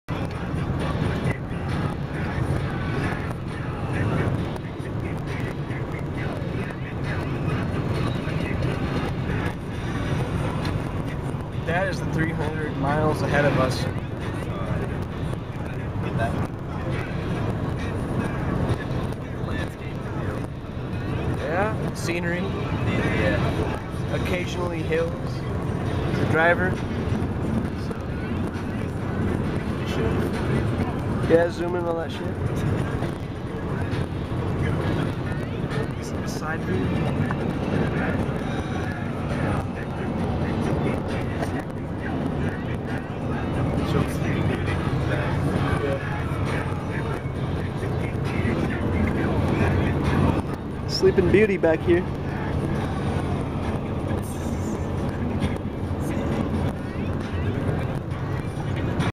That is the 300 miles ahead of us. Get that? Yeah, scenery. Yeah. Occasionally hills. The driver. Yeah, zoom in on that shit. Some side view. Sleeping Beauty back here.